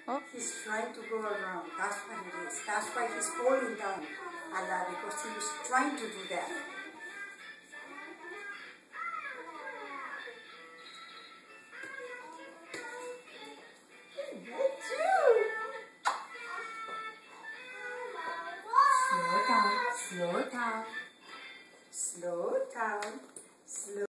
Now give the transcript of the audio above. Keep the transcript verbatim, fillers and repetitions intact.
Oh. He's trying to go around. That's what it is. That's why he's falling down a lot, because he was trying to do that. Slow down, slow down, slow down, slow